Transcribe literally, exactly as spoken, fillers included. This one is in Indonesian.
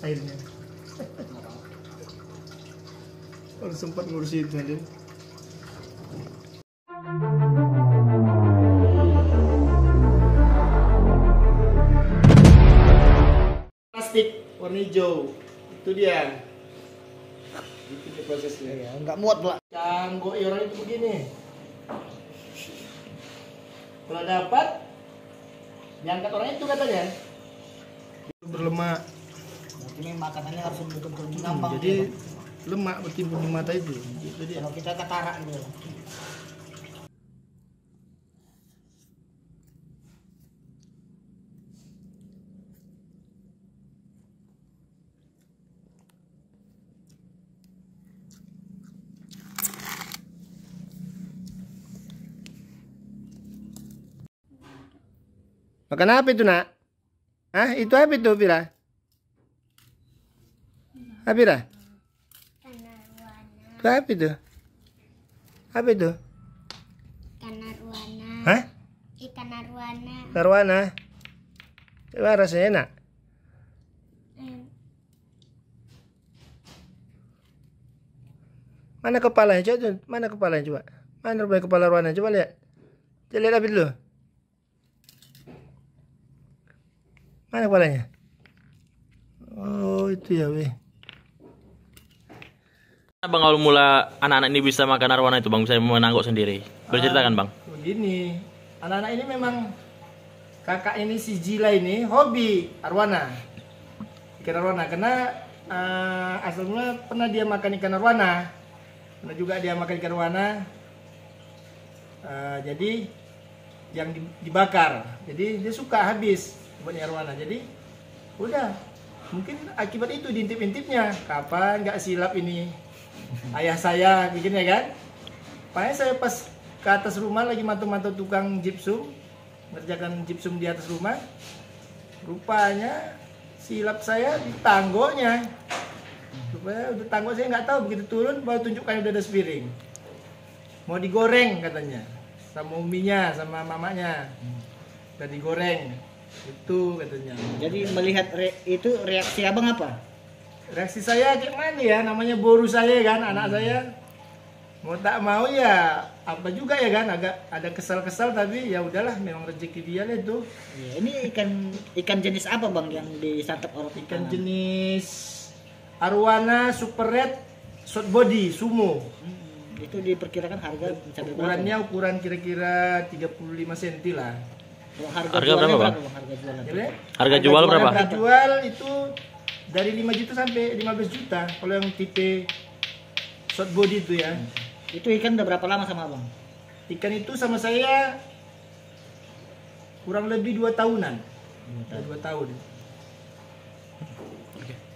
airnya. Kalau sempat ngurus itu aja. Plastik warna hijau itu dia. Itu dia prosesnya. Ya, nggak muat pula. Canggo orang itu begini. Kalau dapat, diangkat orang itu katanya. Itu berlemak. Berarti ini makanannya harus betul-betul Hmm, ngambang. jadi ya, lemak bertimbun di mata itu. Itu dia. kalau kita katarak gitu. Makan apa itu, Nak? Hah? Itu apa itu, Pira? Apa, Pira? Itu apa itu? Apa itu? Ikan arwana. Hah? Ikan arwana. Arwana. Coba rasanya enak. Hmm. Mana kepalanya? Coba, coba. Mana kepalanya coba? Mana rupanya kepala arwana? Coba lihat. Coba lihat apa dulu. Mana kepalanya? Oh, itu ya, weh. Bang, awal mula anak-anak ini bisa makan arwana itu, Bang, bisa menangguk sendiri. Berceritakan, Bang. Begini, anak-anak ini memang kakak ini si Jila ini hobi arwana, ikan arwana, karena uh, asalnya pernah dia makan ikan arwana, pernah juga dia makan ikan arwana, uh, jadi yang dibakar, jadi dia suka habis buat arwana, jadi udah mungkin akibat itu diintip-intipnya, kapan nggak silap ini ayah saya bikinnya kan. Makanya saya pas ke atas rumah lagi mantau-mantau tukang gypsum, ngerjakan gypsum di atas rumah, rupanya silap saya di tanggonya. Rupanya udah tanggo saya nggak tahu, begitu turun baru tunjukkan udah ada sepiring. Mau digoreng katanya, sama uminya sama mamanya, udah digoreng, itu katanya. Jadi melihat re itu reaksi abang apa? Reaksi saya kayak mana ya, namanya boru saya kan, anak saya. Mau tak mau ya apa juga ya kan, agak ada kesal-kesal, tapi ya udahlah, memang rezeki dia lah itu. Ya, ini ikan ikan jenis apa, Bang, yang disantap orang? Ikan jenis arwana super red short body sumo. Hmm, itu diperkirakan harga mencapai Ukurannya berapa? ukuran kira-kira tiga puluh lima senti lah. Kalau harga, Harga jualnya berapa, Bang? Bang? Harga jualnya. Ya, Le? Harga jual berapa? Harga jual itu dari lima juta sampai lima belas juta kalau yang tipe short body itu ya. Itu ikan udah berapa lama sama abang? Ikan itu sama saya kurang lebih dua tahunan. Dua tahun.